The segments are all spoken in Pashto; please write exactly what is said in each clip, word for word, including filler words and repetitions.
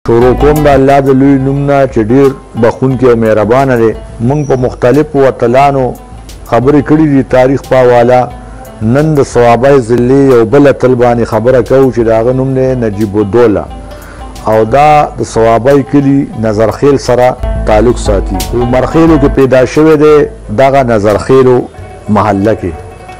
شروع کوم د الله د لوی نوم نه چې ډېر بخښونکی او مهربانه دی. موږ په مختلفو اتلانو خبرې کړي دي تاریخ په حواله. نن د صوابۍ ضلعې یو بل اتل باندې خبره کوو چې د هغه نوم دی نجیب الدوله او دا د صوابۍ کلي نظرخیل سره تعلق ساتي. په مرخیلو کې پیدا شوی دی دغه نظرخیلو محله کې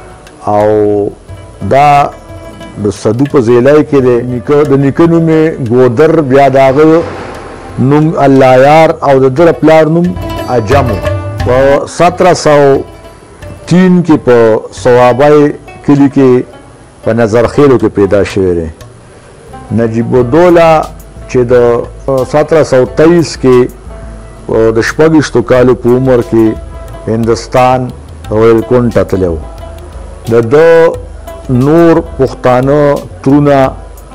او دا د سدو په ضلع کې دی. د نیکه نوم یې ګودر، بیا د هغه نوم الله یار او د ده پلار نوم عجم. په ستره سو تین کې په صوابۍ کلي کې په نظرخیلو کې پیدا شوی دی. نجیب الدوله چې د ستره سو تیئیس کې د شپږویشتو کالو په عمر کې هندوستان رویل کونډ ته تللی و. د ده نور پښتانه ترونه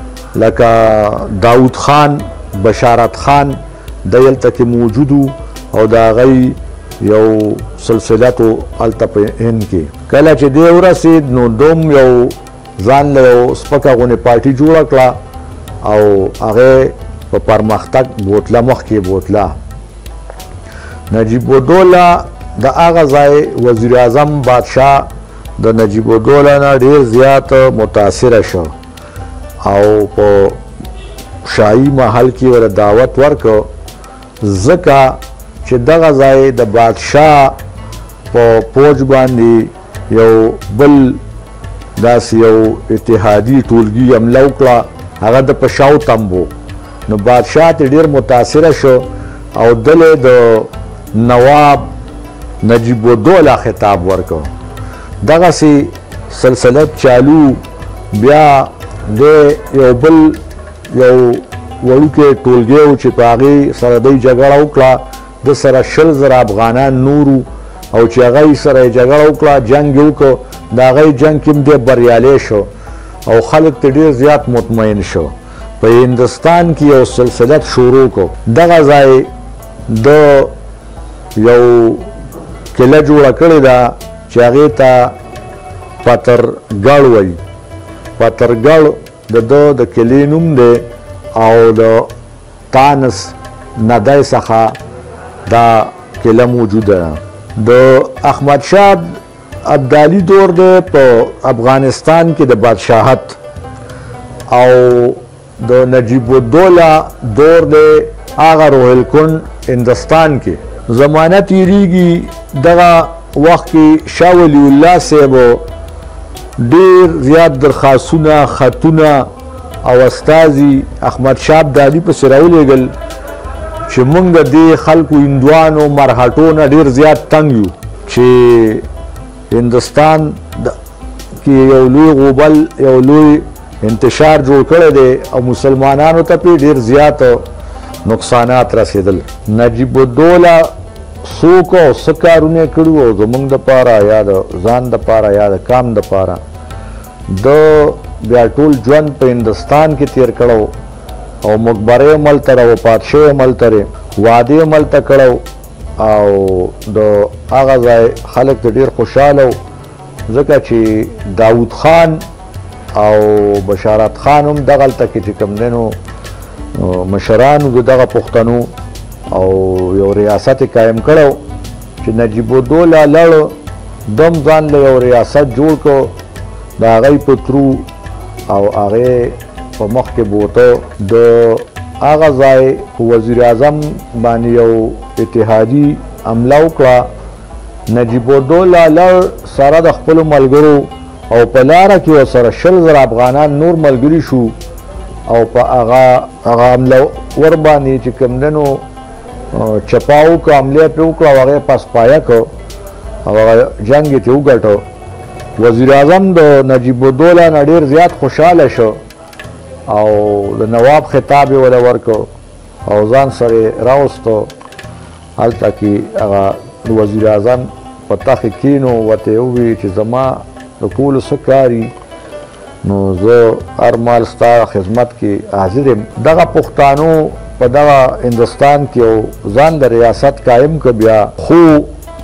لکه داود خان، بشارت خان د هلته کې موجود و او د هغوی یو سلسلتو هلته په هند کې. کله چې دی ورسېد نو دوم یو ځان له یو سپکه غونې پارټي جوړه کړه او هغې په پرمختګ بوتله مخکې بوتله. نجیب الدوله د هغه ځای وزیر اعظم بادشاه د نجیب الدوله نه ډېر زیات متاثره شو او په شاهي محل کې ورته دعوت ورکړ ځکه چې دغه ځای د بادشاه په پوج باندې یو بل داسې یو اتحادي ټولګي حمله وکړه، هغه د په شاو تمبو. نو بادشاه ترې ډېر متاثره شو او دلې د نواب نجیب الدوله خطاب ورکړ. دغسې سلسلت چالو. بیا د یو بل یو وړوکی ټولګی و چې په هغې سره دی جګړه وکړه، د سره شل زره افغانان نورو او چې هغه یې سره یې جګړه وکړه، جنګ یې وکړ. د هغې جنګ کې هم دی بریالی شو او خلک ترې ډېر زیات مطمئن شو. په هندوستان کې یو سلسلت شروع کړ. دغه ځای د یو کله جوړه کړې ده چې هغې ته پترګړ وایي. پترګړ د ده د کلي نوم دی او د تانس ندی څخه دا کله موجوده ده. د احمدشاه ابدالي دور دی په افغانستان کې د بادشاهت او د نجیب الدوله دور دی هغه روهیل کونډ هندوستان کې. زمانه تیریږي دغه وخت کې شاه ولی الله صاحب ډېر زیات درخواستونه، خطونه او استازي احمدشاه ابدالي پسې راولېږل چې موږ د دې خلکو هندوانو مرهټو نه ډېر زیات تنګ یو چې هندوستان کې یو لوی غوبل، یو لوی انتشار جوړ کړی دی او مسلمانانو ته پې ډېر زیات نقصانات رسېدل. نجیب الدوله څوک او څه کارونه کړي وو زموږ دپاره یا د ځان دپاره یا د کام دپاره. د بیا ټول ژوند په هندوستان کې تیر کړی او مقبره هم هلته را وفات شوی هم هلته دی، واده هم هلته کړی او د هغه ځای خلک ته ډېر خوشحاله و ځکه چې داود خان او بشارت خان هم دغلته کې چې کوم دی نو مشرانو د دغه پښتنو او یو ریاست یې قایم کړی چې نجیب الدوله لړ دم ځان له یو ریاست جوړ کړ د هغې په ترو او هغې په مخ کې بوته. د هغه ځای په وزیر اعظم باندې یو اتحادي حمله وکړه. نجیب الدوله لړ سره د خپلو ملګرو او په لاره کې ورسره شل زره افغانان نور ملګري شو او په هغه هغه حمله ور باندې چې کوم دی نو چپاو که حمله پرې وکړه او هغه یې پاسپایه کړ او هغه جنګ یې ترې وګټه. وزیر اعظم د نجیب الدوله نه ډېر زیات خوشحاله شو او د نواب خطاب یې وله ورکړ او ځان سره یې راوستو. هلته کې هغه د وزیر اعظم په تخت کېنو، ورته یې وویل چې زما د ټولو څه کاري نو زه هر مال ستا خدمت کې حاضر یم. دغه پښتانو په دغه هندوستان کې یو ځان د ریاست قایم که بیا خو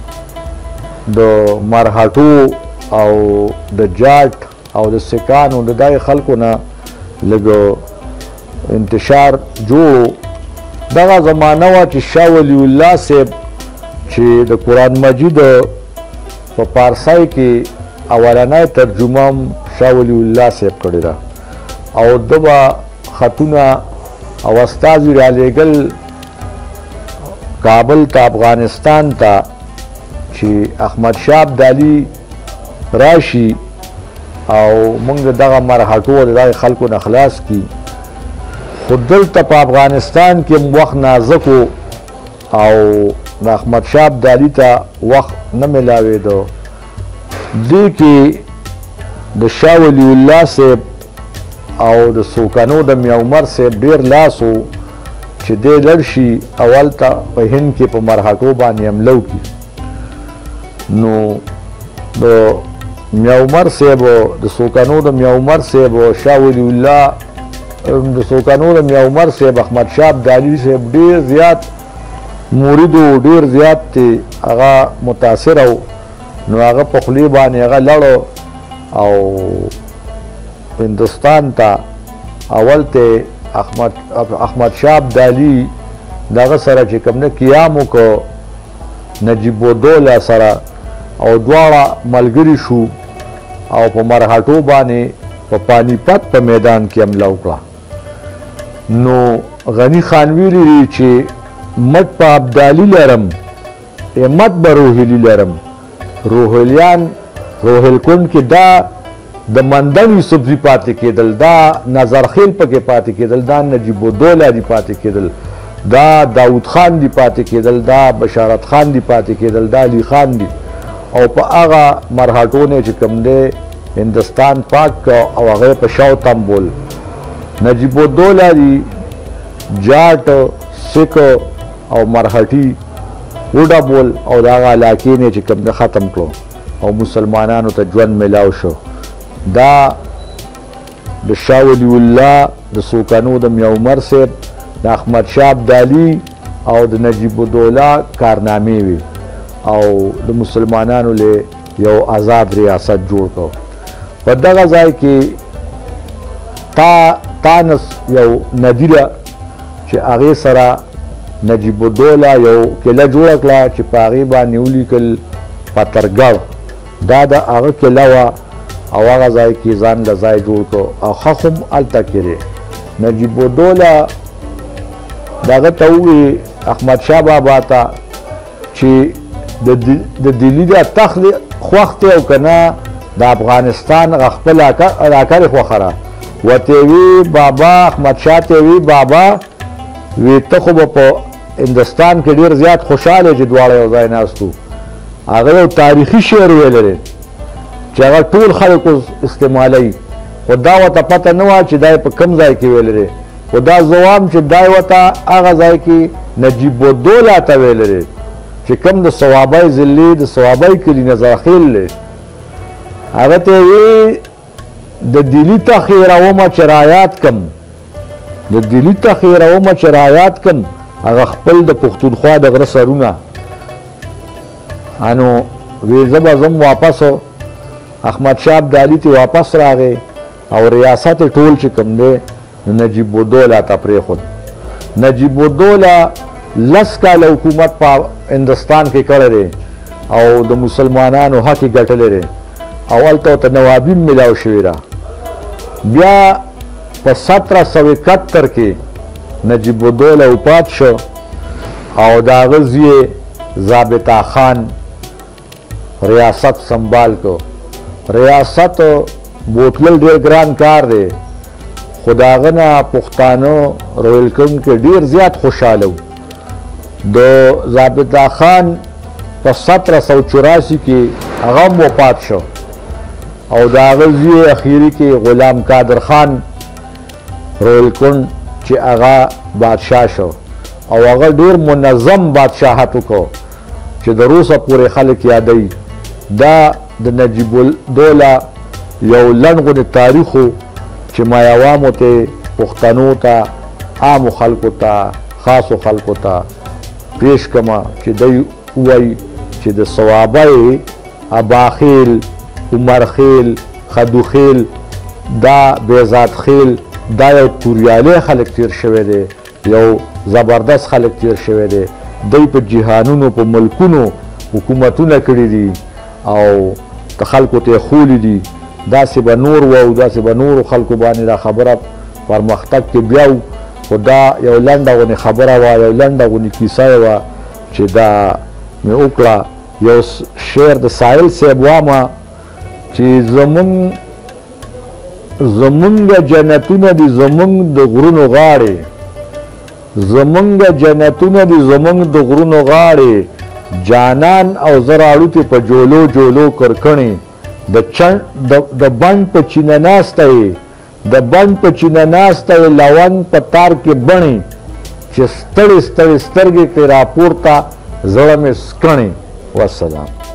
د مرهټو او د جاټ او د سکانو د دغې خلکو نه لږ انتشار جوړ دغه زمانه وه چې شاه ولی الله صاحب چې د قرآن مجید په پارسی کې اولنی ترجمه هم شاه ولی الله صاحب کړې ده او ده به خطونه او استازي رالیږل کابل ته افغانستان ته چې احمد شاه ابدالي راشي او موږ دغه مرهټو د دغه خلکو نه خلاص کړي. خو دلته په افغانستان کې وخت نازک و او د احمد شاه ابدالي ته وخت نه میلاوېده. دې کې د شاه ولی الله صاحب او د سوکانو د میا عمر صاحب ډېر لاس و چې دی لړ شي اول ته په هند کې په مرهټو باندې حمله وکړي. نو د میا عمر صاحب د سوکانو د میا عمر صاحب او شاه ولی الله د سوکانو د میا عمر صاحب احمد شاه ابدالي صاحب ډېر زیات مرید و ډېر زیات هغه متاثر و. نو هغه په خولې باندې هغه لړو او هندوستان ته اول ته احمد احمد شاه ابدالي دغه سره چې کوم نه قیام وکړو نجیب الدوله سره او دواړه ملګري شو او په مرهټو باندې په پانی پت په میدان کې حمله وکړه. نو غنی خان ویلي چې مټ په ابدالي لرم مټ به روهیلي لرم. روهیلیان روهیل کونډ کې دا د مندن سبزي پاتې کېدل، دا نظرخیل پکې پاتې کېدل، دا نجیب الدوله دي پاتې کېدل، دا داود خان دی پاتې کېدل، دا بشارت خان دی پاتې کېدل، دا علی خان دی. او په هغه مرهټو نه چې کوم دی هندوستان پاک او هغه په شاو تنبول نجیب الدوله دی جاټ سکھ او مرهټي وډا بول او دا هغه علاقې نه چې کوم دی ختم کړو او مسلمانانو ته ژوند میلاو شو. دا د شاه ولی الله د سوکانو د میا عمر صاحب د احمد شاه ابدالي او د نجیب الدوله کارنامې وي او د مسلمانانو له یو آزاد ریاست جوړ کړ. په دغه ځای کې تا تانس یو ندیره چې هغې سره نجیب الدوله یو کله جوړه کړه چې په هغې باندې ولیکل پترګړ. دا د هغه کله وه او هغه ځای کې ځان له ځای جوړ کړو او ښخ هم هلته کې نجیب الدوله دغه ته ووایي احمد شاه بابا ته چې د دلی د تخت خوښ دی او که نه د افغانستان هغه خپل راکړې خوښه ده. ورته وی بابا احمد شاه ته وی بابا وی ته خو به په هندوستان کې ډېر زیات خوشحاله چې دواړه یو ځای ناست وو. هغه یو تاریخي شعر ویلی چې هغه ټول خلکو استعمالوي خو دا ورته پته نه وه چې دا یې په کوم ځای کې ویلی دی. خو دا زه وایم چې دا یې ورته هغه ځای کې نجیب الدوله ته ویلی دی چې کوم د صوابی ضلعې د صوابی کلي نظرخیل دی. هغه ته یې وی د دلی ته خیرومه چې رایات کم د دلی ته خیرومه چې رایات کم هغه خپل د پښتونخوا د غره سرونه. انو وی زه به ځم واپس احمد شاه ابدالي ته واپس راغی او ریاست ټول چې کوم دی نجیب الدوله ته پرېښود. نجیب الدوله لس کاله حکومت په هندوستان کې کړی دی او د مسلمانانو حق یې ګټلی دی او هلته ورته نوابي میلاو شوې ده. بیا په ستره سوه اکهتر کې نجیب الدوله وفات شو او د هغه زوی ضابطه خان ریاست سنبال کو. ریاست بوتلل ډېر ګران کار دی خو د هغه نه پښتانه رویل کونډ کې ډېر زیات خوشحاله و. د ضابطه خان په ستره سوه چوراسی کې هغه هم وفات شو او د هغه زوی اخیري کې غلام قادر خان رویل کونډ چې هغه بادشاه شو او هغه ډېر منظم بادشاهت وکړو چې د روسه پورې خلک یادوي. دا د نجیب الدوله یو لنډ غونې تاریخ و چې ما عوامو ته پښتنو ته عامو خلکو ته خاصو خلکو ته پیش کما چې دوی ووایي چې د صوابی اباخیل عمرخیل خدوخیل دا بیزاد خیل دا یو توریالی خلک تیر شوی دی یو زبردست خلک تیر شوی دی دوی په جهانونو په ملکونو حکومتونه کړي دي او د خلکو ته خولی دي داسې به نور و او داسې به نورو خلکو باندې دا خبره پرمختګ کې بیا و خو دا یو لنډه غونې خبره وه یو لنډه غونې کیسه یې وه چې دا مې وکړه یو شعر د ساحل صاحب وامه چې زمونږ زمونږ جنتونه دي زمونږ د غرونو غاړې زمونږ جنتونه دي زمونږ د غرونو غاړې جانان او زه راړوتې په جولو جولو کرکڼې د بڼ په چینه ناسته یې د بڼ په چینه ناسته یې لونګ په تار کې بڼې چې ستړې ستړې سترګې ترې راپورته زړه مې سکڼې والسلام